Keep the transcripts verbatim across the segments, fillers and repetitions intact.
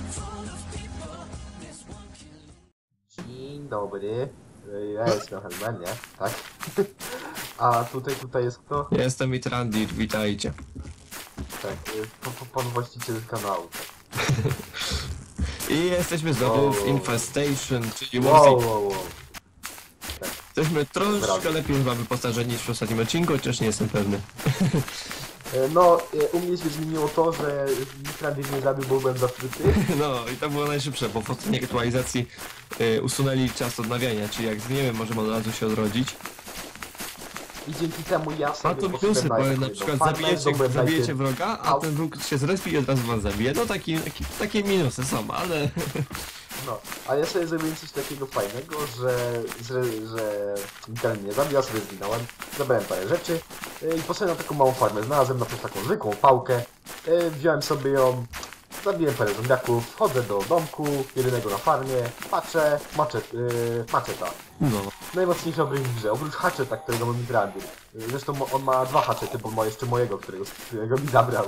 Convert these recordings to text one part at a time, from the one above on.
Dzień dobry. Ja jestem Helmen, nie? Tak? A tutaj, tutaj jest kto? Ja jestem Mitrandir, witajcie. Tak, po, po, pan właściciel kanału. Tak. I jesteśmy znowu Wow. w Infestation, czyli Wow, Warzi. wow, wow. Jesteśmy troszkę Brawo. lepiej chyba wyposażeni niż w ostatnim odcinku, chociaż nie jestem pewny. E, No, e, u mnie się zmieniło to, że Mitrandir nie zabił, bo byłem zatruty. No i to było najszybsze, bo w ostatniej aktualizacji y, usunęli czas odnawiania, czyli jak zgniemy możemy od razu się odrodzić. I dzięki temu ja Ma sobie to poszedłem plusy, bo jakąś na jedną przykład farmę, zabijecie, zdobyłem zabijecie najpierw- wroga, a ten wróg się zrespi i od razu was zabije. No taki, taki, takie minusy są, ale... No, a ja sobie zrobiłem coś takiego fajnego, że, że, że Mitrandir mnie zabił, ja sobie zginąłem, zabrałem parę rzeczy e, i poszedłem na taką małą farmę. Znalazłem na przykład taką zwykłą pałkę, e, wziąłem sobie ją, zabiłem parę zombiaków, wchodzę do domku, jedynego na farmie, patrzę, maczet, yy, maczeta. No. Najmocniejsza broń w grze, oprócz haczeta, którego ma Mitrandir. Zresztą on ma dwa haczety, bo ma jeszcze mojego, którego, którego mi zabrał.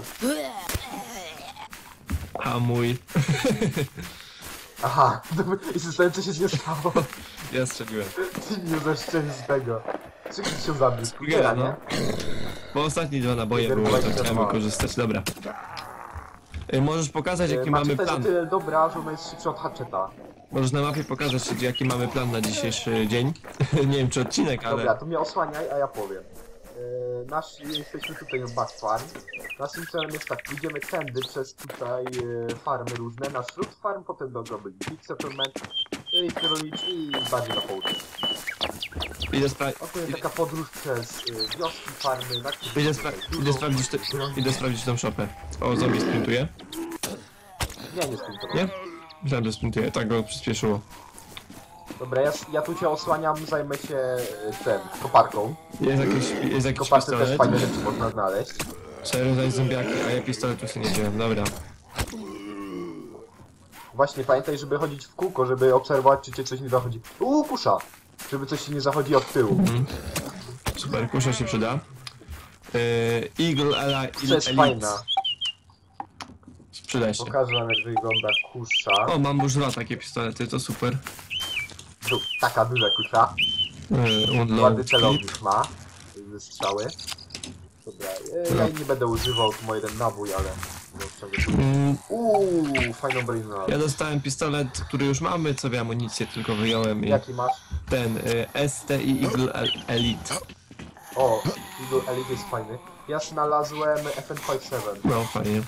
A mój... Aha, i zastanawiam, co się z nią stało. Ja strzeliłem. Ty mnie zaszczędzi z tego. Czy ktoś się zabił? Krugera, nie? no. Bo ostatnie dwa naboje Kruger były, to dwadzieścia chciałem dwa. wykorzystać. Dobra. Y, Możesz pokazać jaki mamy Maczeta jest o plan. tyle dobra, że ona jest szybsza od haczeta. Możesz na mapie pokazać jaki mamy plan na dzisiejszy dzień. Nie wiem czy odcinek, Dobra, ale... to mnie osłaniaj, a ja powiem. Yy, nasz, jesteśmy tutaj w Back Farm. Naszym celem jest tak, pójdziemy tędy przez tutaj yy, farmy różne, na Fruit Farm, potem do Goblin Peak Settlement, yy, Kierolicz i bardziej na południe. Idę, spra Oto jest taka podróż przez yy, wioski, farmy, na których idę, jest spra tutaj idę, dużo- sprawdzić te idę sprawdzić tą szopę. O, zombie sprintuje. Nie, nie sprintował. Nie? Myślałem, że sprintuje, tak go przyspieszyło. Dobra, ja, ja tu cię osłaniam, zajmę się yy, ten, koparką. Jest jakiś, jest W jakiś koparce też pistolet. fajne rzeczy można znaleźć. Trzeba rozdać zombiaki, a ja pistoletu sobie nie wziąłem, dobra. Właśnie, pamiętaj, żeby chodzić w kółko, żeby obserwować, czy cię coś nie zachodzi. Uuu, kusza! Żeby coś się nie zachodzi od tyłu. Mhm. Super, kusza się przyda. Yy, Eagle Elite. Kusza jest fajna. Przyda się. Pokażę wam, jak wygląda kusza. O, mam już dwa takie pistolety, to super. Tu, taka duża kusza. Yy, Ładny unload clip. celownik ma. Ze strzały. Dobra, e, ja jej nie będę używał, tu ma jeden nabój, ale... Mm, Uuu, fajną broń znalazłem. ja dostałem pistolet, który już mamy, co wie amunicję, tylko wyjąłem i Jaki masz? ten y, S T I Eagle El- Elite. O, Eagle Elite jest fajny. Ja znalazłem F N pięćdziesiąt siedem. No fajnie.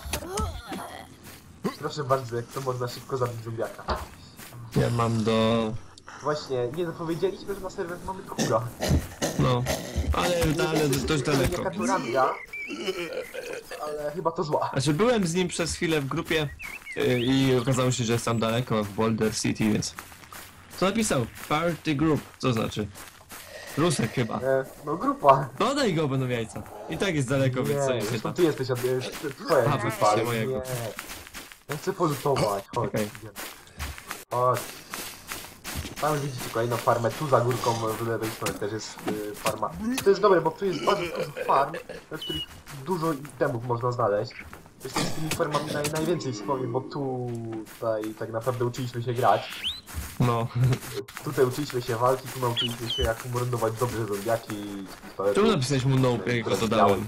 Proszę bardzo, jak to można szybko zabić zombiaka. Ja mam do... Właśnie, nie dopowiedzieliśmy, że na serwer mamy kura. no, ale, ale dość daleko. Jaka to ranga, ale chyba to zła. Znaczy byłem z nim przez chwilę w grupie y, i okazało się, że jest tam daleko, w Boulder City, więc... Co napisał? Party Group, co znaczy? Rusek chyba. E, no grupa. Dodaj go, będą jajca. I tak jest daleko, więc co Nie, nie zresztą pyta. ty jesteś, a ty- ty- twoja A, grupa, faktycznie ale mojego. nie. Ja chcę polutować, chodź. Okej. idziemy. Chodź. Tam widzicie kolejną farmę, tu za górką w lewej stronie też jest y, farma. To jest dobre, bo tu jest bardzo dużo farm, na których dużo itemów można znaleźć. Zresztą z tymi farmami naj, najwięcej wspomnę, bo tu tutaj tak naprawdę uczyliśmy się grać. No. Tutaj uczyliśmy się walki, tu nauczyliśmy się jak mordować dobrze zombiaki. Czemu napisałeś mu nope, jak go dodałem?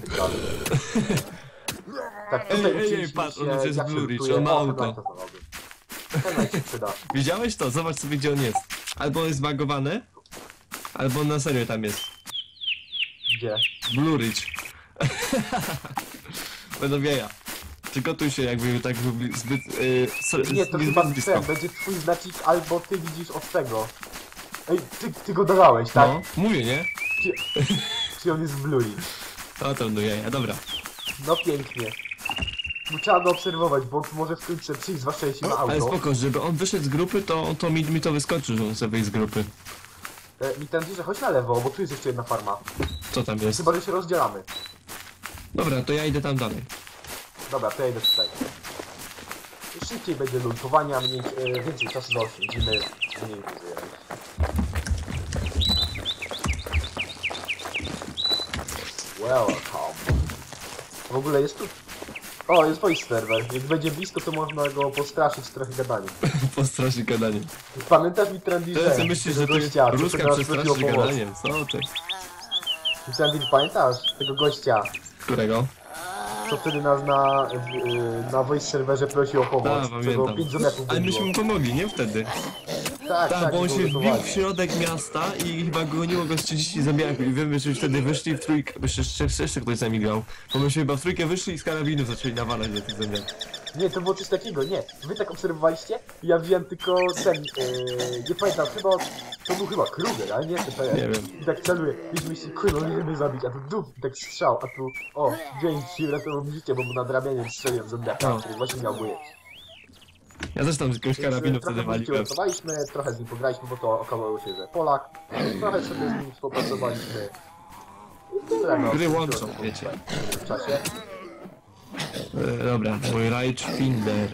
Tak, Ej, tutaj ej, ej, uczyliśmy patrz, się, on już jest jak się Blue Ridge, lutuje. on ma O, auto. Headlighta znalazłem. Headlight się przyda. Widziałeś to? Zobacz sobie, gdzie on jest. Albo on jest zbagowany, albo on na serio tam jest. Gdzie? Blue Ridge. Będą wieja. Przygotuj się, jakby tak był zbyt... Yy, so, Nie, to zbyt chyba blisko. ten, będzie twój znacik, albo ty widzisz od tego. Ej, ty, ty go dodałeś, tak? No, mówię, nie? Czy, czy on jest w Blue Ridge? No to będą jaja, dobra. No pięknie. No, trzeba go obserwować, bo on tu może wkrótce przyjść, zwłaszcza jeśli ma Ale auto. spoko, żeby on wyszedł z grupy, to, to mi, mi to wyskoczy, że on chce wyjść z grupy. E, mi ten że chodź na lewo, bo tu jest jeszcze jedna farma. Co tam jest? Chyba, że się rozdzielamy. Dobra, to ja idę tam dalej. Dobra, to ja idę tutaj. Szybciej będzie luntowania, mniej, e, więcej czasu zaoszczędzimy, mniej wyzujemy. Welcome. W ogóle jest tu O, jest voice server. Jak będzie blisko, to można go postraszyć trochę gadaniem. Postraszy gadanie. Pamiętasz mi Trendy, Teraz sobie myślisz, że to jest gościa, co ruska teraz przestraszy prosił o pomoc? gadaniem, co ty? Trendy, pamiętasz tego gościa, Którego? co wtedy nas na, w- na voice serwerze prosił o pomoc? Tak, Czego pamiętam. pięć zombiaków Ale było. myśmy mu pomogli, nie wtedy? Tak, Tak, bo on się było wbił gotowanie. w środek miasta i chyba goniło go z trzydziestu zombiaków i wy myśmy wtedy wyszli w trójkę, jeszcze, jeszcze, jeszcze ktoś z nami grał. Bo myśmy chyba w trójkę wyszli i z karabinów zaczęli nawalać do tych zombiaków. Nie, to było coś takiego, nie. Wy tak obserwowaliście? Ja wiem tylko ten, yy, nie pamiętam, chyba, to był chyba Kruger, ale nie jestem pewien. Nie wiem. I tak celuje, i myśli, kurwa, możemy zabić, a tu duf, i tak strzał, a tu, o, dzięki, uratował mi życie, bo mu nad ramieniem strzeliłem zombiaka, No. który właśnie miał go jeść. Ja też tam z jakiegoś Więc, karabinu e, trochę wtedy mu życie waliłem. uratowaliśmy, trochę z nim pograliśmy, bo to okazało się, że Polak. Trochę sobie z nim współpracowaliśmy. I tyle, no. Gry Tyle łączą, w wiecie. W czasie. E, dobra, mój Rage Finder.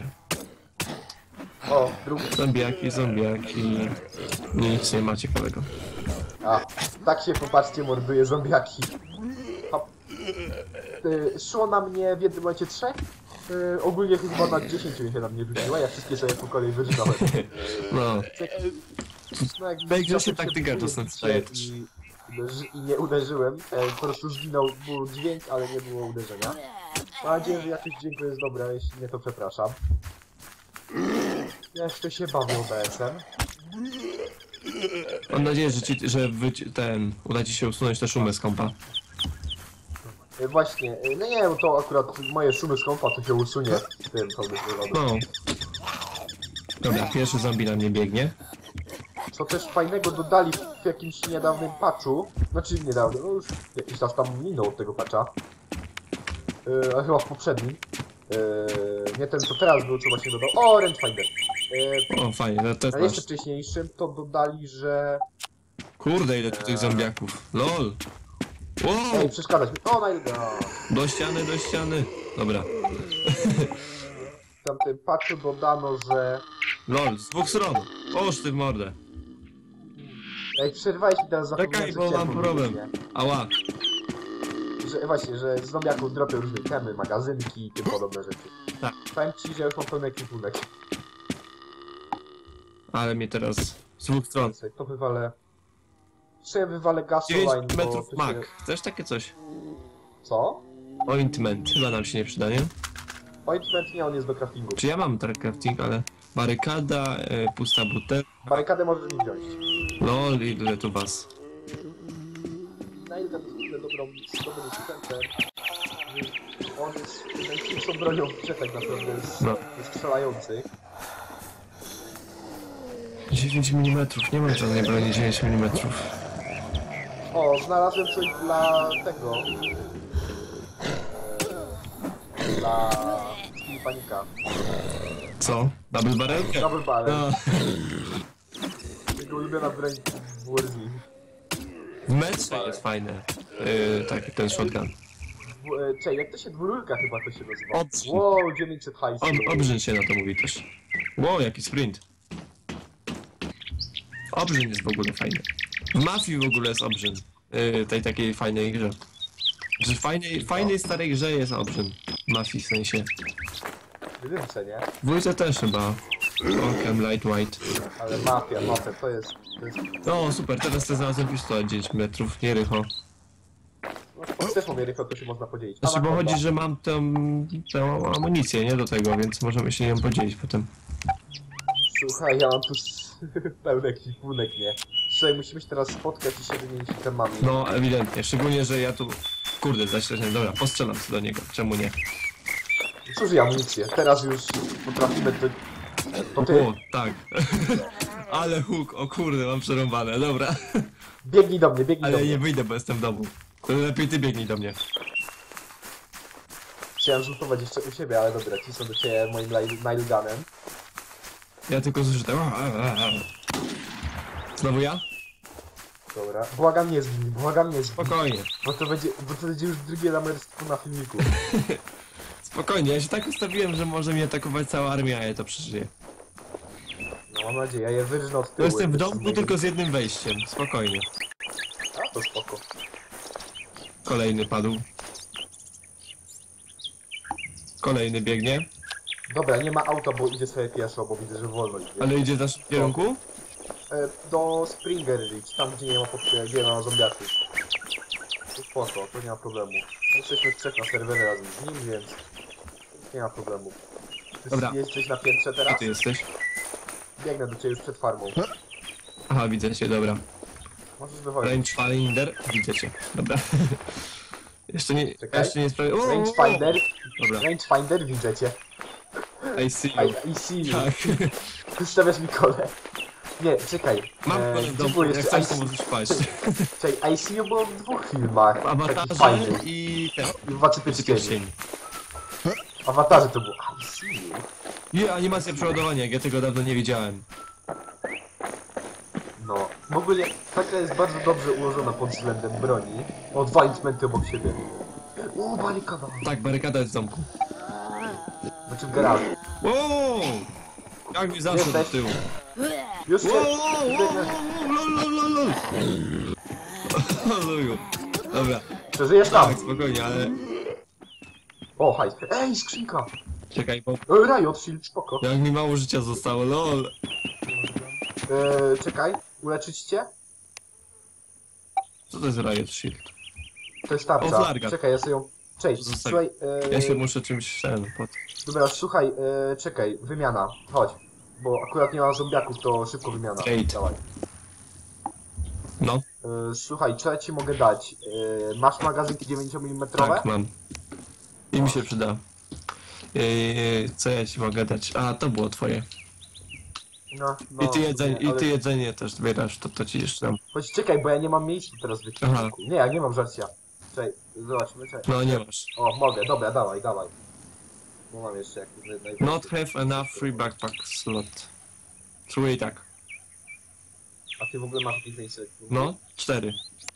O, drugi. Zombiaki, zombiaki. Nic nie ma ciekawego. A, tak się popatrzcie, morduje zombiaki. Hop. Y, szło na mnie w jednym momencie trzech. Y, ogólnie chyba na dziesięciu się na mnie rzuciła, ja wszystkie sobie po kolei wyrzynałem. No, No, jak W tej grze się widzicie, taktyka się czasem staje też. I, uderzy, I nie uderzyłem, e, po prostu zginął, był dźwięk, ale nie było uderzenia. Mam nadzieję, że jakiś dźwięk jest dobre, jeśli nie, to przepraszam. Ja jeszcze się bawię O B S-em. mam nadzieję, że, ci, że wy, ten, uda ci się usunąć te szumy z kompa. E, Właśnie, e, no nie, bo to akurat moje szumy z kompa to się usunie w tym, co by wyglądało. No. Dobra, pierwszy zombie na mnie biegnie. Co też fajnego dodali w jakimś niedawnym patchu, znaczy niedawno, no już jakiś czas tam minął od tego patcha, yy, a chyba w poprzednim, yy, nie ten co teraz był, co właśnie dodał, o, Rangefinder. Yy, O, fajnie, no to a jeszcze masz. wcześniejszym to dodali, że... Kurde, ile tu tych zombiaków. LOL. Wow! Ej, przeszkadzać mi, o, najlepiej, Do ściany, do ściany. Dobra. w tamtym patchu dodano, że... LOL, z dwóch stron. Oż ty w mordę. Ej, przerwałeś mi teraz Czekaj, zapomniałem, co bo chciałem mam powiedzieć, problem. nie? Ała. Że właśnie, że z zombiaków dropią różne temy, magazynki i tym podobne rzeczy. Tak. Powiem ci, że już mam pełny ekwipunek. Ale mnie teraz z dwóch stron. Sobie to wywalę. Sobie wywalę gasoline, dziewięć bo metrów to mak. się... Chcesz takie coś? Co? Ointment. Chyba nam się nie przyda, nie? Ointment nie, on jest do craftingu. Czy ja mam ten crafting, ale... Barykada, e, pusta butelka. Barykadę możesz mi wziąć. LOL, ile tu was. Na ile tam jest dobrą, dobrym sprzętem. On jest najszybszą bronią w grze tak naprawdę, jest, No. jest strzelający. dziewięć milimetrów, nie mam żadnej broni dziewięć milimetrów. O, znalazłem coś dla tego. E, Dla... Panika. Co? Double barrel? Double barrel. No. Jego ulubiona broń w Warzone. W metrze jest fajne. Yy, taki ten shotgun. W- e, Czekaj, jak to się dwururka chyba to się nazywa? Obrzyn. Wow, dziewięćset hajsu. Ob, obrzyn się na to mówi też. Wow, jaki sprint. Obrzyn jest w ogóle fajny. W Mafii w ogóle jest obrzyn. Yy, tej takiej fajnej grze. Że w fajnej, fajnej starej grze jest obrzyn. Mafii w sensie. W jedynce, nie? W dwójce też chyba. Okiem, light white. Ale mafia, mafia, to jest... To jest... O, super, teraz te znalazłem pistolet dziewięć metrów, nie rycho. No, też mam Jericho, to się można podzielić. Znaczy, bo Anaconda. chodzi, że mam tę, tę amunicję, nie, do tego, więc możemy się nią podzielić potem. Słuchaj, ja mam tu s- pełny ekwipunek, nie? Słuchaj, musimy się teraz spotkać i się wymienić temami. No, ewidentnie, szczególnie, że ja tu... Kurde, zaśleżenie, dobra, postrzelam się do niego, czemu nie? Cóż i amunicję, teraz już potrafimy to... To ty, O, tak. Ale huk, o kurde, mam przerąbane, dobra. biegnij do mnie, biegnij do Ale mnie. nie wyjdę, bo jestem w domu. To lepiej ty biegnij do mnie. Chciałem rzutować jeszcze u siebie, ale dobra, cisnę do ciebie moim nailgunem. Ja tylko słyszę tak... Znowu ja? Dobra. Błagam nie zgin, błagam nie zgin. Spokojnie. Bo to będzie, bo to będzie już drugie lamerstwo na filmiku. Spokojnie, ja się tak ustawiłem, że może mnie atakować cała armia, a ja to przeżyję. No mam nadzieję, ja je wyrżnę od To tyłu. jestem w jakby domku z tylko z jednym wejściem, spokojnie. A, to spoko. Kolejny padł. Kolejny biegnie. Dobra, nie ma auta, bo idzie sobie pieszo, bo widzę, że wolno idzie. Ale idzie w naszym kierunku? E, do Springer Ridge, tam gdzie nie ma, pod- gdzie nie ma zombiaków. To spoko, to nie ma problemu. Jesteśmy trzech na serwerze razem z nim, więc nie ma problemu. Ty Dobra. jesteś na piętrze Gdzie teraz? ty jesteś? Biegnę do ciebie już przed farmą. Aha, widzę cię, dobra. Możesz wychodzić. Rangefinder, widzę cię, dobra. Jeszcze nie, Czekaj. jeszcze nie sprawię. O, Rangefinder, Dobra, Rangefinder, widzę cię. I see you. I, I see you. Tak. Ty stawiasz mi kole. Nie, czekaj. Mam e, go w gdzie domu, było jak jeszcze chcesz I to see- możesz paść. Czekaj, I see you było w dwóch filmach. W Takich awatarze fajnych. i ten. I w Władcy Pierścieni. Pierścieni. W awatarze to było I see you. Nie, animacja przeładowania, jak ja tego dawno nie widziałem. No, w ogóle ta gra jest bardzo dobrze ułożona pod względem broni. O, dwa instrumenty obok siebie. Uuu, barykada. Tak, barykada jest w domku. Znaczy w garażu. Wow! Jak mi zaszedł do Jesteś? tyłu. Już cię... Wow, wow, wow, biegnę. wow, lol, lol, lol, lol. Oluju. Dobra, Przeżyjesz tam. tak, spokojnie, ale... O, hajs. Ej, skrzynka. Czekaj, bo E, Riot Shield, spoko. jak mi mało życia zostało, lol. E, czekaj, uleczyć cię? Co to jest Riot Shield? To jest O, tarcza. flarga. Czekaj, ja sobie ją... Cześć, Zostań. słuchaj... E, Ja się muszę czymś ten pod... Dobra, słuchaj, e, czekaj, wymiana. Chodź. Bo akurat nie ma zombiaków, to szybko wymiana. Eight. Dawaj. No, E, słuchaj, co ja ci mogę dać? E, masz magazynki dziewięciomilimetrowe? tak mam. I mi się przyda. Eee, co ja ci mogę dać? A, to było twoje. No, no, I ty jedzenie, nie, i ale- ty jedzenie też zbierasz, to, to ci jeszcze dam. Chodź, czekaj, bo ja nie mam miejsca teraz w ekwipunku. Nie, ja nie mam żarcia. Czekaj, zobaczmy, czekaj. No nie masz. O, mogę, dobra, dawaj, dawaj. Bo mam jeszcze jakieś najwyższe. Not have enough free backpack slot. Czuję i tak. A ty w ogóle masz jakieś miejsce? No, cztery.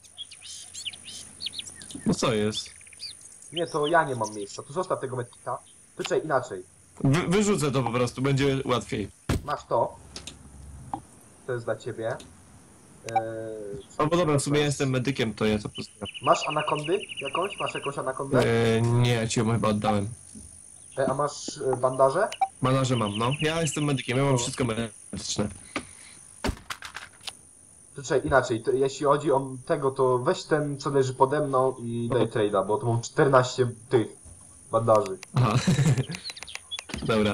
No co jest? Nie, to ja nie mam miejsca. To zostaw tego medkita. To czekaj, inaczej. Wy, wyrzucę to po prostu, będzie łatwiej. Masz to. To jest dla ciebie. Eee, O, bo dobra, w sumie ja jestem medykiem, to ja to po prostu... Masz anakondy jakąś? Masz jakąś anakondę? Eee, nie, ja ci ją chyba oddałem. E, a masz e, bandaże? Bandaże mam, no. Ja jestem medykiem, ja mam No. wszystko medyczne. To czekaj, inaczej. To, jeśli chodzi o tego, to weź ten, co leży pode mną i daj trade'a, bo to mam czternaście tych bandaży. Aha. Dobra.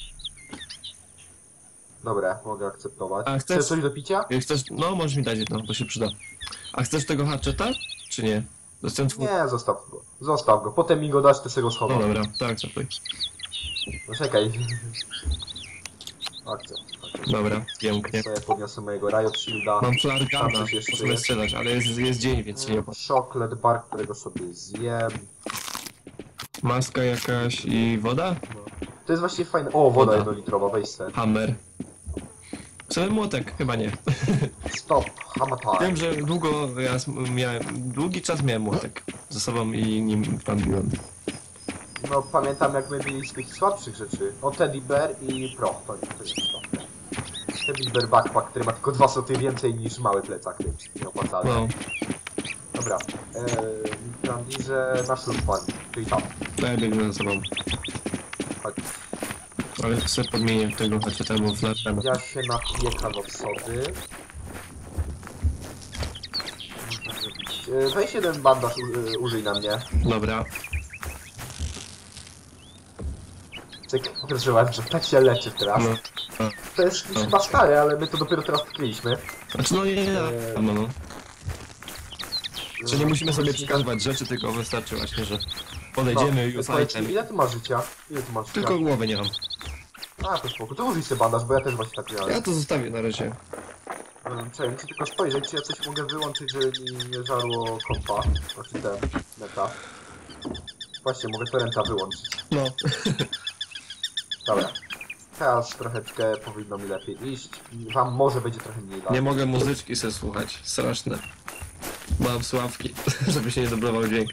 Dobra, mogę akceptować. A chcesz- Chcesz coś do picia? Jak chcesz... No, możesz mi dać jedno, to się przyda. A chcesz tego hatcheta? Czy nie? To jest ten twój... Nie, zostaw go. Zostaw go. Potem mi go dasz, to sobie go No schowam. dobra, tak, czekaj. No czekaj. Akcja. Dobra, pięknie. Sobie podniosę mojego Riot Shielda. Mam flargana, Tam coś jeszcze możemy jest. strzelać, ale jest, jest dzień, więc się nie opłaca. Chocolate bar, którego sobie zjem. Maska jakaś i woda? To jest właściwie fajne. O, woda Woda. jednolitrowa, weź se. Hammer. Sobie młotek? Chyba nie. Stop, hammer time. Wiem, że długo ja s- miałem, długi czas miałem młotek ze sobą i nim tam biłem. No pamiętam jak my mieli z tych słabszych rzeczy. O, Teddy Bear i Proch, to, to jest to. Teddy Bear backpack, który ma tylko dwa sloty więcej niż mały plecak, więc nieopłacalny. No, Dobra, eee, Brandirze na ślub pan, czyli tam. to ja biegnę za sobą. Chodź. Ale sobie podmienię tego chociaż temu flargana. Ja się napiję kawowsody. Eee, Weź jeden bandaż, u, e, użyj na mnie. Dobra. Cyk, użyłem, że tak się leczy teraz. No. A, To jest już chyba stare, ale my to dopiero teraz odkryliśmy. Znaczy no nie, nie, nie. No, no. Czy nie musimy sobie Eee, przekazywać rzeczy, tylko wystarczy właśnie, że podejdziemy no, już powiedz mi, item. ile ty masz życia? Ile ty masz życia? Tylko głowy nie mam. A, to spoko. To użyj sobie bandaż, bo ja też właśnie tak miałem. Ja to zostawię na razie. Um, Czekaj, muszę tylko spojrzeć, czy ja coś mogę wyłączyć, żeby mi nie żarło kompa. Znaczy ten, neta. Właśnie, mogę torrenta wyłączyć. No. Dobra. Teraz troszeczkę powinno mi lepiej iść. Wam może będzie trochę mniej lat. Nie mogę muzyczki sobie słuchać. Straszne. Mam sławki, żeby się nie dublował dźwięk.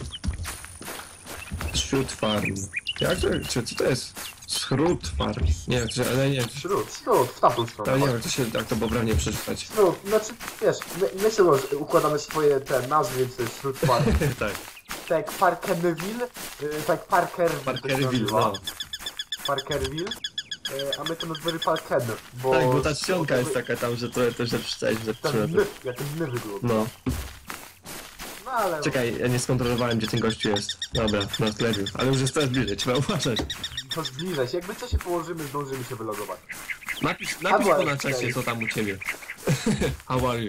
Shoot farm. Jak to? Czy, co to jest? Schród farm. Nie wiem, czy, ale nie wiem, czy, Śród, śród, w tamtą stronę. ale nie wiem, jak to się tak to poprawnie przeczytać. Śród, znaczy, wiesz, my, my sobie układamy swoje te nazwy, więc to jest śród par. Tak. tak jak Parkerville, yy, tak jak Parker... Parkerville, no. Parkerville, yy, a my to nazywamy Parken, bo... Tak, bo ta czcionka jest taka tam, że trochę to się przeczytać, że Ten trzeba... my, jak ten my wygląda. No. No ale... Czekaj, ja nie skontrolowałem, gdzie ten gościu jest. Dobra, na sklepie. Ale już jest coraz bliżej, trzeba uważać. To zbliżaj się, jakby co się położymy, zdążymy się wylogować. Napisz, napisz Albo- tu na czasie, co tam u ciebie. How are you?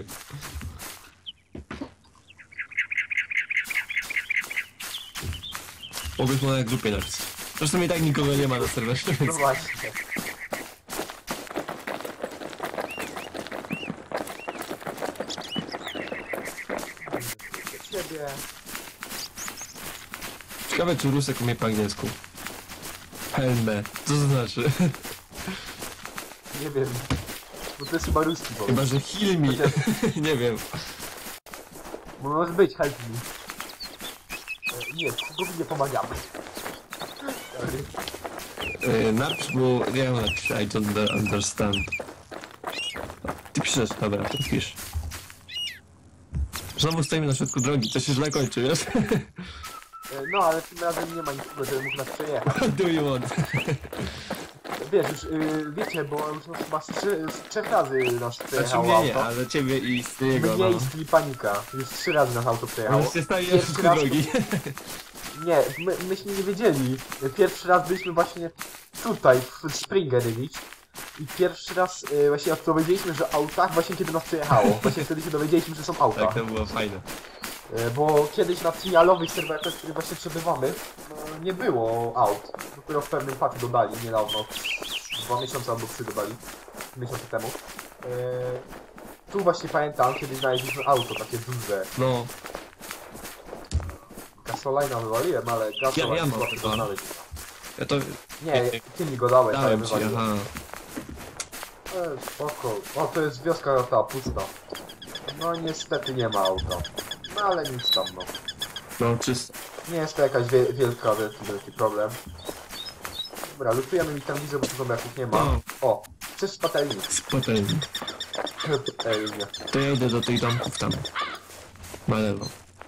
Mogłeś mu na grupie napisać. Zresztą i tak nikogo nie ma na serwerze, No więc... właśnie. Ciebie. Ciekawe, czy Rusek umie po angielsku. Helme. Co to znaczy? Nie wiem. Bo to jest chyba ruski powiem. Chyba, że heal me. Nie wiem. Bo może być, help me. E, Nie, Kubowi nie pomagamy. Sorry. Yy, napisz mu... Ja mu napiszę, I don't understand. Ty piszesz, dobra, to pisz. Znowu stoimy na środku drogi, to się źle kończy, wiesz? E, No, ale tym razem nie ma nikogo, żeby mógł nas przejechać. What do you want? Wiesz, już y, wiecie, bo już nas chyba z, trzy, z trzech razy nas Znaczy przejechało mnie nie, auto. ale ciebie i z jego, Mnie no. i Steel Panika. Już trzy razy nas auto przejechało. On się staje na Pierwszy środku raz- drogi. Nie, my, myśmy nie wiedzieli. Pierwszy raz byliśmy właśnie tutaj, w Springer Ridge. I pierwszy raz y, właśnie dowiedzieliśmy, że autach właśnie kiedy nas przejechało. Właśnie wtedy się dowiedzieliśmy, że są auta. Tak, to było fajne. Y, bo kiedyś na trialowych serwerach, na których właśnie przebywamy, no, nie było aut. Dopiero w pewnym patchu dodali niedawno. Dwa miesiące albo trzy dodali. Miesiące temu. Y, tu właśnie pamiętam, kiedy znaleźliśmy auto takie duże. No, Gasolina wywaliłem, ale gasolina ja mam chyba chyba. tego znaleźć. ja to Nie, ty mi go dałeś, ale dałem ci, wywaliłem. aha. E, spoko. O, to jest wioska ta, pusta. No niestety nie ma auta. No ale nic tam, no. No, czysto. Nie jest to jakaś wie wielka, wielki, wielki problem. Dobra, lutujemy mi tam widzę, bo tu zombiaków nie ma. O. O, chcesz z patelni. Spotężnie. Patelnia. To ja idę do tych domków tam. Na lewo.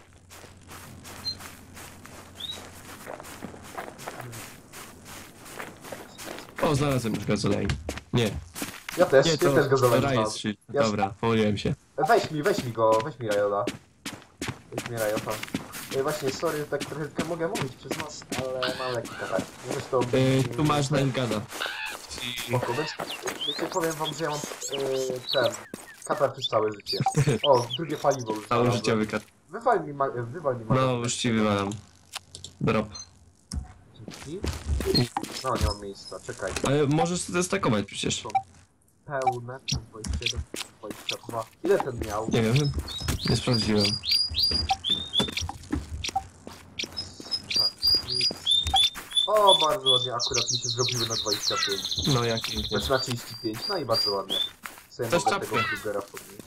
O, znalazłem już gazolej. Nie, Ja też, nie, ja to też go Rise znalazłem. Shield. Ja- Dobra, pomyliłem się. Weź mi, weź mi go, weź mi Rajola. Weź mi Rajota. E, właśnie, sorry, tak trochę mogę mówić przez nas, ale mam lekki katar. Zresztą... Yy, tu masz Nengana. Spoko, więc, wiecie, powiem wam, że ja mam yy, ten katar przez całe życie. O, drugie paliwo już Cały znalazłem. życiowy kat. Wywal mi, ma- wywal mi No, magazyn. już ci wywalam. Drop. Dzięki. No, nie mam miejsca, czekaj. Ale możesz to destakować przecież. Pełne, dwadzieścia siedem, dwadzieścia dwa. Ile ten miał? Nie wiem, nie sprawdziłem. Tak, nic. O, bardzo ładnie, akurat mi się zrobiły na dwadzieścia pięć. No, jak pięknie. Znaczy na trzydzieści pięć, no i bardzo ładnie. Sobie Też mogę tego czapkę. Krugera podnieść.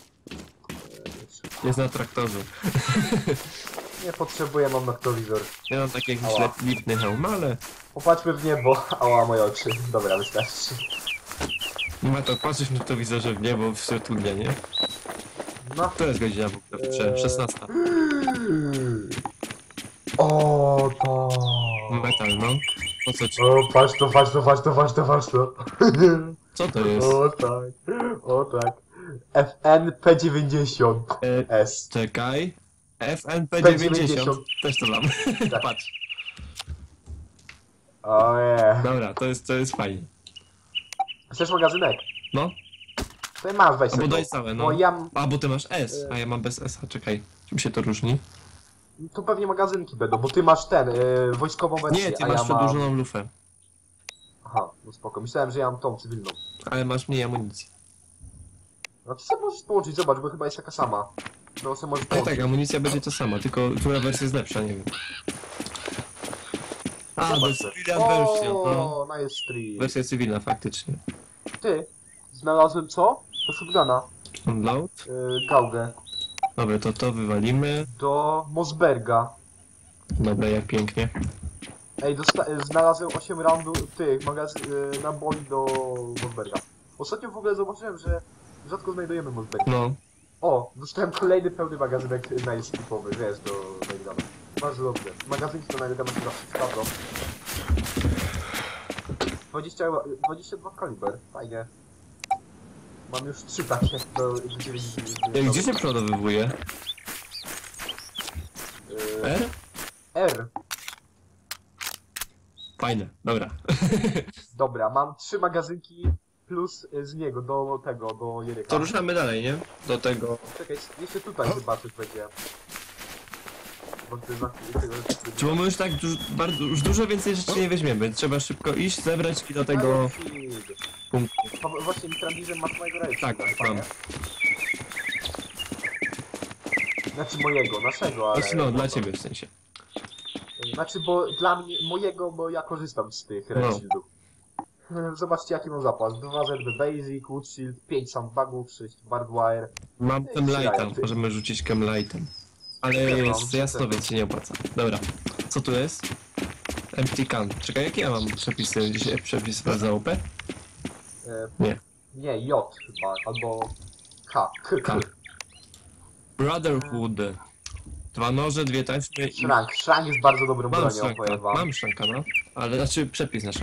Eee, Jest na traktorze. Nie potrzebuję, mam noktowizor. Ja mam taki jakiś Ała. lep- lipny hełm, ale... Popatrzmy w niebo. Ała, moje oczy. Dobra, wystarczy. Nie ma to patrzeć na to wizorze w niebo w środku dnia, nie? No. To jest godzina w ogóle, Eee. szesnasta. O, to. Metal, no. Po co ci? O, patrz to, patrz to, patrz to, patrz to, patrz to. Co to jest? O tak, o tak. F N P dziewięćdziesiąt E, S. czekaj. F N P P dziewięćdziesiąt. dziewięćdziesiąt. Też to mam. Tak. Patrz. Ojej. Dobra, to jest, to jest fajnie. Chcesz magazynek? No. To masz, weź Albo sobie. daj całe, no. Bo ja... m- A, bo ty masz S, a ja mam bez S, a czekaj. Czym się to różni? Tu pewnie magazynki będą, bo ty masz ten, yy, wojskową wersję, Nie, ty a masz ja mam... przedłużoną lufę. Aha, no spoko. Myślałem, że ja mam tą cywilną. Ale masz mniej amunicji. No to sobie możesz połączyć, zobacz, bo chyba jest taka sama. No sobie możesz No tak, połączyć. amunicja będzie to sama, tylko która wersja jest lepsza, nie wiem. A, to jest civilian wersja, no. O, nice stream. Wersja cywilna, faktycznie. Ty, znalazłem co? Do shotguna. Unload. Yy, gałgę. Dobra, to to wywalimy. Do Mosberga. Dobra, jak pięknie. Ej, dosta- y, znalazłem osiem roundów tych magazyn, y, naboi do Mosberga. Ostatnio w ogóle zobaczyłem, że rzadko znajdujemy Mosberga. No. O, dostałem kolejny pełny magazynek najskipowy, wiesz, do Maidana. Bardzo dobrze. Magazynki to najdemo się zawsze sprawdzą. dwadzieścia, dwadzieścia dwa kaliber, fajnie. Mam już trzy takie do dziewięć. Ej, gdzie się przeładowywuje? Yy, R? R. Fajne, dobra. Dobra, mam trzy magazynki plus z niego do tego, do Jeryka. To ruszamy dalej, nie? Do tego. Czekaj, jeszcze tutaj chyba coś będzie. Bo ty za tego... Czy mamy już tak dużo, bardzo, już dużo więcej rzeczy nie weźmiemy? Trzeba szybko iść, zebrać i do tego punktu. No, właśnie Mitrandizem masz mojego rejestru. Tak, chyba, mam. nie? Znaczy mojego, naszego, ale... Znaczy no, dla ciebie w sensie. Znaczy, bo dla mnie, mojego, bo ja korzystam z tych No. rejestów. Zobaczcie jaki mam zapas. dwa Z B Basic, Wood Shield, pięć Sandbagów, sześć Barbwire. Mam Ej, Chemlightem, ty- możemy rzucić Chemlightem. Ale Ja mam, jest jasno, tak. więc się nie opłaca. Dobra, co tu jest? Empty can. Czekaj, jakie ja mam przepisy? Gdzieś przepis za O P? E, Nie. nie, J chyba, albo K. K. K. Brotherhood. Dwa noże, dwie taśmy i... Szrank. Szrank jest bardzo dobrą Mam bronią, szranka, powiem wam. mam szranka, no. Ale znaczy przepis nasz.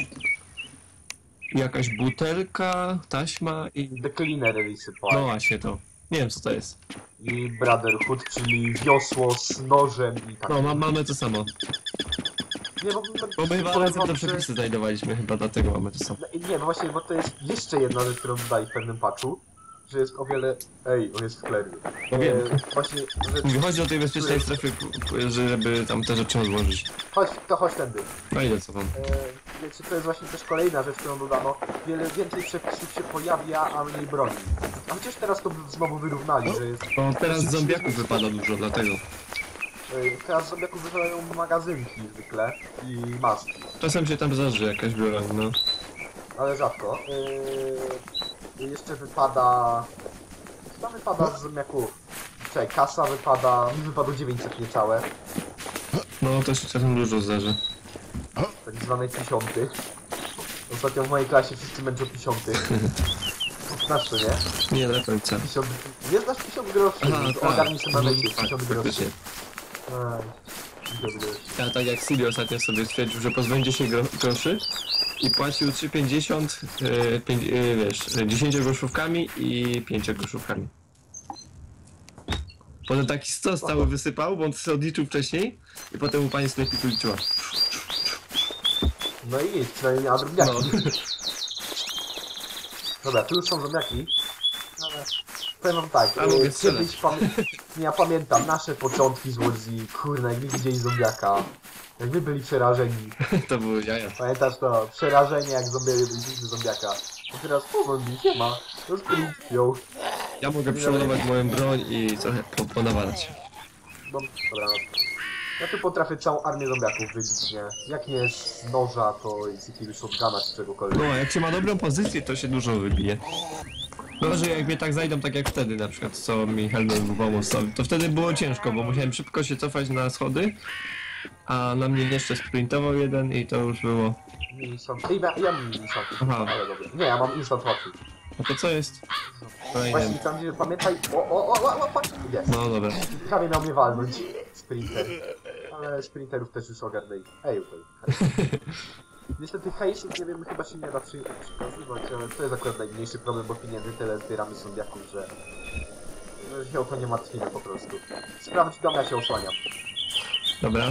Jakaś butelka, taśma i... The Cleaner Resupply. No właśnie to. Nie wiem co to jest. I Brotherhood, czyli wiosło z nożem i tak. No, ma, mamy to samo. Nie, bo, Bo my chyba powiem razem wam, te że- przepisy znajdowaliśmy, chyba dlatego mamy to samo. No, nie, no właśnie, bo to jest jeszcze jedna rzecz, którą dodali w pewnym patchu, że jest o wiele... Ej, on jest w Clerview. No wiem. E, właśnie, że... Nie chodzi o tej bezpiecznej strefy, k- k- żeby tam te rzeczy odłożyć. Chodź, to chodź tędy. No ile co wam? E, wiecie, to jest właśnie też kolejna rzecz, którą dodano. Wiele więcej przepisów się pojawia, a mniej broni. A chociaż teraz to znowu wyrównali, że jest... No teraz zombiaków wypada dużo, dlatego. E, teraz zombiaków wyżerają magazynki zwykle i maski, Czasem się tam zdarzy jakaś broń, no. ale rzadko. E, jeszcze wypada... Co tam wypada z zombiaków? Czekaj, kasa wypada... Mi wypadło dziewięćset niecałe, No to się czasem dużo zdarzy. tak zwane piąty. Ostatnio w mojej klasie wszyscy męczą piąty. Znasz to, nie? Nie do końca. Piąt... Nie znasz pięćdziesiąt groszy, Aha, tak. ogarnij sobie na lecie, Mhm, tak, pięćdziesiąt groszy. faktycznie. Aj, pięćdziesiąt groszy. Ja tak jak Silly ostatnio sobie stwierdził, że pozbędzie się gro groszy i płacił trzy pięćdziesiąt, yy, pięć, yy, wiesz, dziesięć groszówkami i pięć groszówkami. Potem taki sto cały wysypał, bo on sobie odliczył wcześniej i potem mu pani sklepiku liczyła. No i nic, przynajmniej nie ma drobniaki. No. Dobra, tu już są drobniaki. Ale powiem wam tak, A mogę e, strzelać. kiedyś pamię... nie, ja pamiętam nasze początki z Warzy, kurna, jak my widzieli zombiaka. Jak my byli przerażeni. To były jaja. Pamiętasz to? Przerażenie jak zombie widzieliśmy zombiaka. A teraz po zombie, nie ma. To jest ją. Ja mogę przeładować moją broń i trochę po ponawalać. No, dobra. Ja tu potrafię całą armię zombiaków wybić, nie? Jak nie z noża, to z jakiegoś shotguna czy czegokolwiek. No, jak się ma dobrą pozycję, to się dużo wybije. No, że jak mnie tak zajdą, tak jak wtedy na przykład, co mi Helmut pomógł sobie, to wtedy było ciężko, bo musiałem szybko się cofać na schody, a na mnie jeszcze sprintował jeden i to już było... Instant... Ej, ja, ja mam instant, Aha. ale dobra. Nie, ja mam instant łatwy. No to co jest? Właśnie Kolejny. tam gdzie pamiętaj... O, o, o, o, o, patrz! Jest. No dobra. Prawie miał mnie walnąć. Sprinter. Ale sprinterów też już ogarnęli. Ej, okej. Niestety hejsów, nie wiem, chyba się nie da przy, przekazywać, ale to jest akurat najmniejszy problem, bo pieniędzy tyle zbieramy z zombiaków, że... że się o to nie martwimy po prostu. Sprawdź dom, ja się osłaniam. Dobra.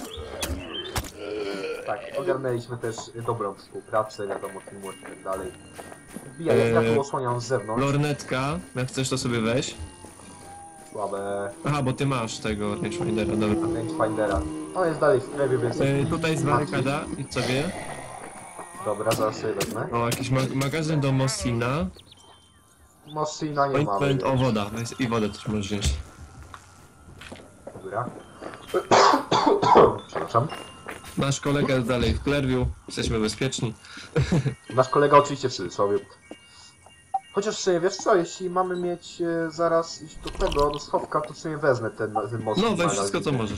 Tak, ogarnęliśmy też dobrą współpracę, wiadomo, teamwork i tak dalej. Wbijaj, ja Eee, tu osłaniam z zewnątrz. Lornetka, jak chcesz to sobie weź. Słabe... Aha, bo ty masz tego rangefindera, dobra. Rangefindera. On jest dalej w krewie, więc... E, tutaj jest barykada, idź sobie. Dobra, zaraz sobie wezmę. O, jakiś ma magazyn do Mossina. Mossina nie mamy. Ointment, o woda, Weź- i wodę też możesz wziąć. Dobra. Przepraszam. Nasz kolega jest dalej w Clerview, jesteśmy bezpieczni. Nasz kolega oczywiście w Cudzysłowie. Chociaż sobie, wiesz co, jeśli mamy mieć e, zaraz iść do tego, do schowka, to sobie wezmę ten, ten most. No weź wszystko co możesz.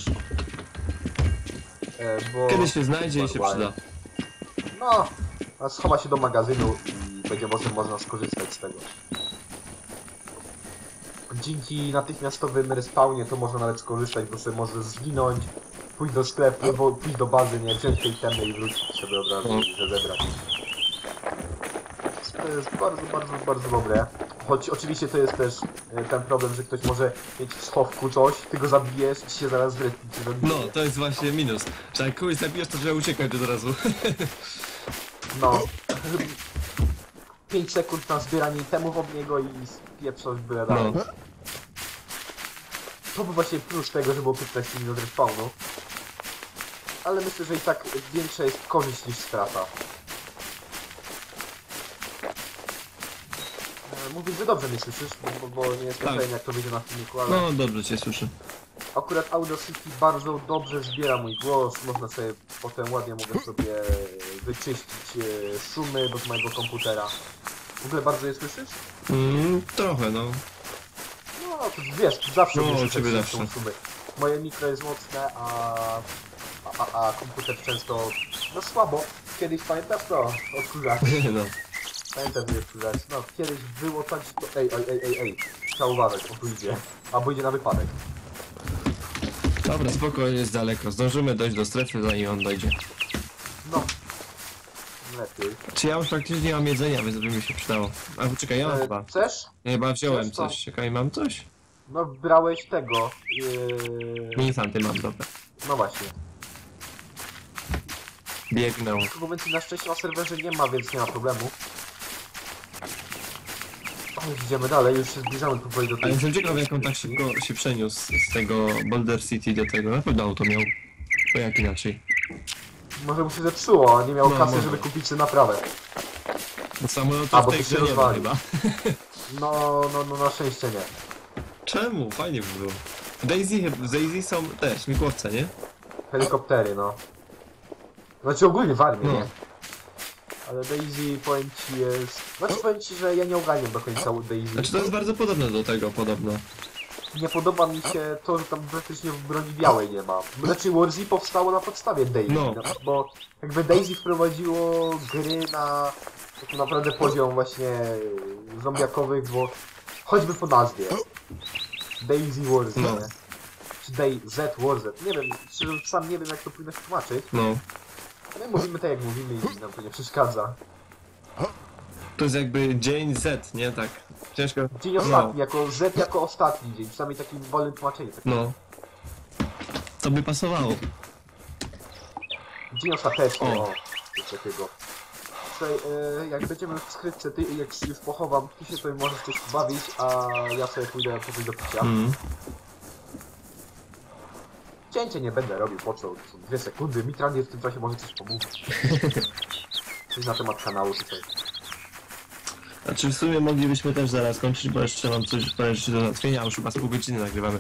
E, bo... Kiedy się znajdzie i się przyda. No, a schowa się do magazynu i będzie może można skorzystać z tego. dzięki natychmiastowym respawnie to można nawet skorzystać, bo sobie może zginąć, pójść do sklepu, bo pójść do bazy, nie, wziąć tej temy i wrócić sobie od razu i rozebrać. To jest bardzo, bardzo, bardzo dobre. Choć oczywiście to jest też e, ten problem, że ktoś może mieć w schowku coś, ty go zabijesz i ci się zaraz zrespi, cię zabije. No, to jest właśnie minus. Że jak kogoś zabijesz, to trzeba uciekać od razu. No. pięć sekund na zbieranie temów od niego i spieprzość byle dalej. No. To był właśnie plus tego, że było piętnaście minut respawnu. Ale myślę, że i tak większa jest korzyść niż strata. E, Mówię, że dobrze mnie słyszysz, bo, bo, bo nie jestem Tak. pewien jak to wyjdzie na filmiku, ale No, dobrze cię słyszę. akurat Audacity bardzo dobrze zbiera mój głos. Można sobie potem ładnie mogę sobie wyczyścić e, szumy do mojego komputera. W ogóle bardzo je słyszysz? Mm, trochę, no. No, to wiesz, zawsze No, muszę u ciebie słyszeć zawsze. tą szumę. Moje mikro jest mocne, a, a, a komputer często no słabo. Kiedyś pamiętasz to? Odkurzać. No. Pamiętam, że odkurzać. No, kiedyś było tak, że to... Ej, ej, ej, ej, ej. Trzeba uważać, on tu idzie. Albo idzie na wypadek. Dobra, spokojnie, jest daleko. Zdążymy dojść do strefy, zanim on dojdzie. No. Lepiej. Czy ja już praktycznie nie mam jedzenia, więc by mi się przydało. A czekaj, ja mam E, chyba. chcesz? Ja chyba wziąłem chcesz to? coś. Czekaj, mam coś? No, brałeś tego. Yy... Minisanty mam, dobra. No właśnie. Biegnę. Kogo więcej na szczęście na serwerze nie ma, więc nie ma problemu. O, już idziemy dalej, już się zbliżamy powoli do tej... Ale jestem ciekaw, jak on tak szybko się przeniósł z tego Boulder City do tego. Na pewno auto miał. To jak inaczej. Może mu się zepsuło, a nie miał No, kasy, może. żeby kupić sobie naprawę. Bo samolotu A, w bo tej to się grze nie ma rozwali. chyba. No, no, no na szczęście nie. Czemu? Fajnie by było. W Daisy, w Daisy są też śmigłowce, nie? Helikoptery, no. Znaczy ogólnie w armii, No. nie? Ale Daisy, powiem ci, jest... Znaczy powiem ci, że ja nie ogarniam do końca Daisy. Znaczy to jest bardzo podobne do tego, podobno. Nie podoba mi się to, że tam praktycznie w broni białej nie ma. Znaczy Warzy powstało na podstawie Daisy, No. no. Bo jakby Daisy wprowadziło gry na taki naprawdę poziom właśnie zombiakowych, bo choćby po nazwie. Daisy Warzy, No. nie? Czy Day Z Warzy, nie wiem, szczerze sam nie wiem jak to powinno się tłumaczyć. No. My mówimy tak jak mówimy i nam to nie przeszkadza. To jest jakby dzień Z, nie? Tak. Ciężko. Dzień ostatni, jako Z jako ostatni dzień, przynajmniej takim wolnym tłumaczeniu. Tak. No. To by pasowało. Dzień ostateczny, O. o, coś takiego. Słuchaj, e, jak będziemy w skrytce, ty jak się już pochowam, ty się sobie możesz coś bawić, a ja sobie pójdę po coś do picia. Mm. Cięcie nie będę robił, po co? To są dwie sekundy, Mitran w tym czasie może coś pomówić. Coś na temat kanału tutaj. Znaczy w sumie moglibyśmy też zaraz kończyć, bo jeszcze mam coś parę rzeczy do załatwienia, a już chyba z pół godziny nagrywamy.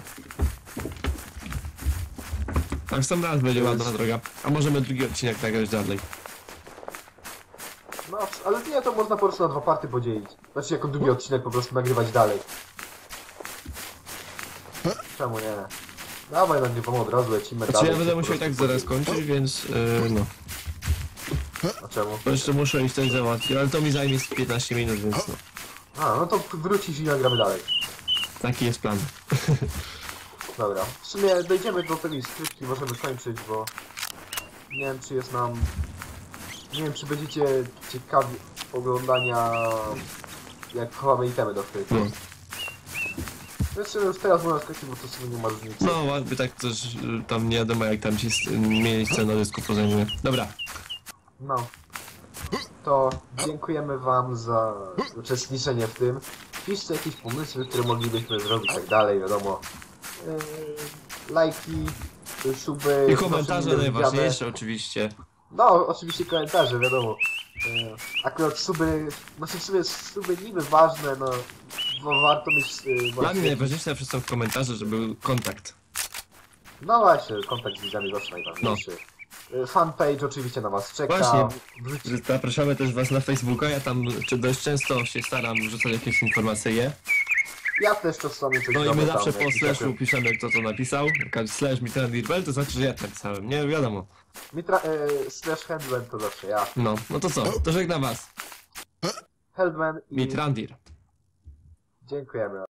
Tak sam raz będzie ładna droga. A możemy drugi odcinek nagrać dalej. No, ale nie, to można po prostu na dwa party podzielić. Znaczy jako drugi odcinek po prostu nagrywać dalej. Czemu nie? Dawaj, nagrywamy od razu, lecimy Znaczy dalej. ja będę po musiał i tak prostu zaraz podzielić. kończyć, więc yy, no. A czemu? To jeszcze muszę iść coś załatwić, ale to mi zajmie z piętnaście minut, więc no. A, no to wrócisz i nagramy dalej. Taki jest plan. Dobra. W sumie dojdziemy do tej skrypki, możemy kończyć, bo... Nie wiem, czy jest nam... Nie wiem, czy będziecie ciekawi oglądania... Jak chowamy itemy do skrypki. No. Zresztą już teraz można skończyć, bo to w sumie nie ma różnicy. No, jakby tak też y, tam nie wiadomo jak tam ci s- miejsce na dysku pozajmuje. Dobra. No. To dziękujemy wam za uczestniczenie w tym. Piszcie jakieś pomysły, które moglibyśmy zrobić, tak dalej, wiadomo. Yy, lajki, suby... I proszę komentarze mile najważniejsze widziane. oczywiście. No, oczywiście komentarze, wiadomo. Yy, akurat suby... Znaczy w sumie suby niby ważne, no... Bo warto mieć... Yy, Dla mnie właśnie- najważniejsze zawsze są komentarze, żeby był kontakt. No właśnie, kontakt z widzami zawsze najważniejszy. Yy, Fanpage oczywiście na was czeka. Właśnie. Wrzuć- Zapraszamy też was na Facebooka, ja tam czy dość często się staram rzucać jakieś informacje. Ja też czasami coś No i my robię zawsze tam, po jakieś slashu takie- piszemy kto to napisał. Jak slash mitrandirwell, to znaczy, że ja to napisałem, nie wiadomo. Mitra... Yy, slash handman to zawsze ja. No, no to co, to żegnam was. Heldman i... Mitrandir. Dziękujemy.